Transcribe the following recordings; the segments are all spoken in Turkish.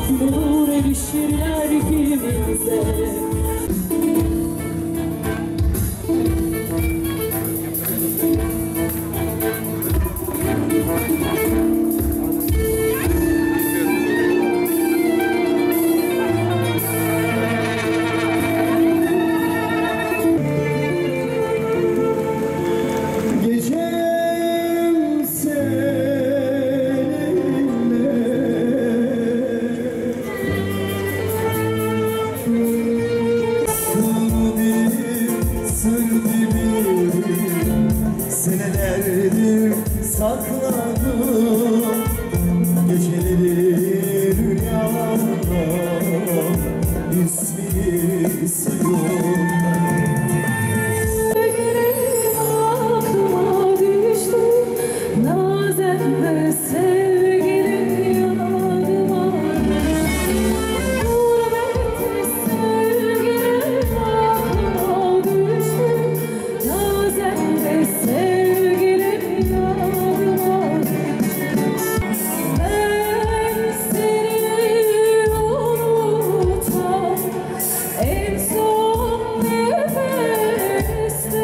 Nur erişirler ikimize. Senelerdir sakladım geceleri rüyalarımda, ismini sayıyorum. Sevgilim aklıma düştü, nazenle sevgilim yanıma düştü. Gurbette sevgilim aklıma düştü, nazenle sevgilim yanıma düştü. Ben seni unutmam en son nefeste.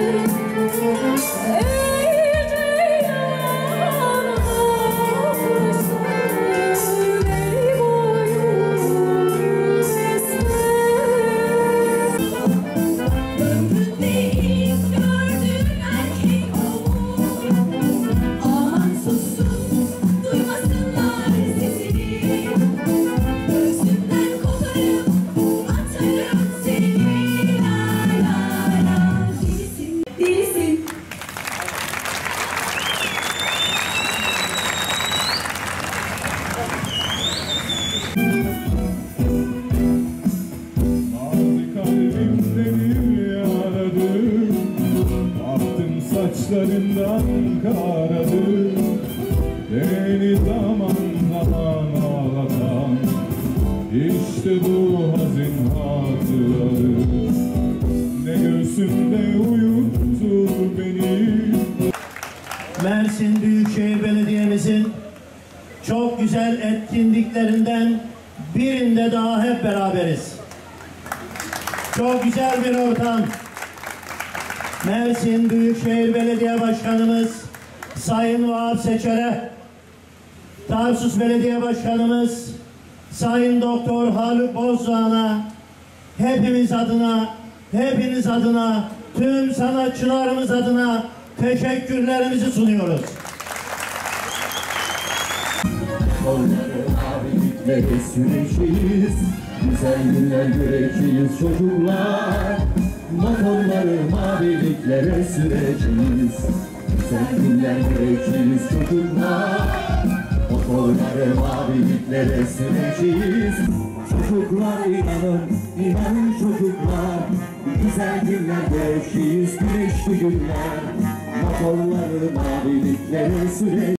Ey ceylan akmışsın ey boyun beste. Ömründe ilk gördüğün erkek olur. Aman sussun, duymasınlar sesini. Göğsümden koparıp atarım seni. La la la, delisin, delisin. Mavi kalbimde bir yaradır, baktım saçlarından karadır. Beni zaman zaman ağlatan işte bu hazin hatıradır. Ne göğsümde uyuttu beni. Mersin Büyükşehir Belediye'mizin çok güzel etkinliklerinden birinde daha hep beraberiz. Çok güzel bir ortam. Mersin Büyükşehir Belediye Başkanımız Sayın Vahap Seçer'e, Tarsus Belediye Başkanımız Sayın Doktor Haluk Bozdoğan'a, hepiniz adına, tüm sanatçılarımız adına teşekkürlerimizi sunuyoruz. Abilikleri süreceğiz, güzel günler göreceğiz çocuklar. Motorları maviliklere süreceğiz, güzel günler göreceğiz çocuklar. Motorları maviliklere süreceğiz. Çocuklar inanın çocuklar, güzel günler göreceğiz, güneşli günler. Motorları maviliklere süreceğiz.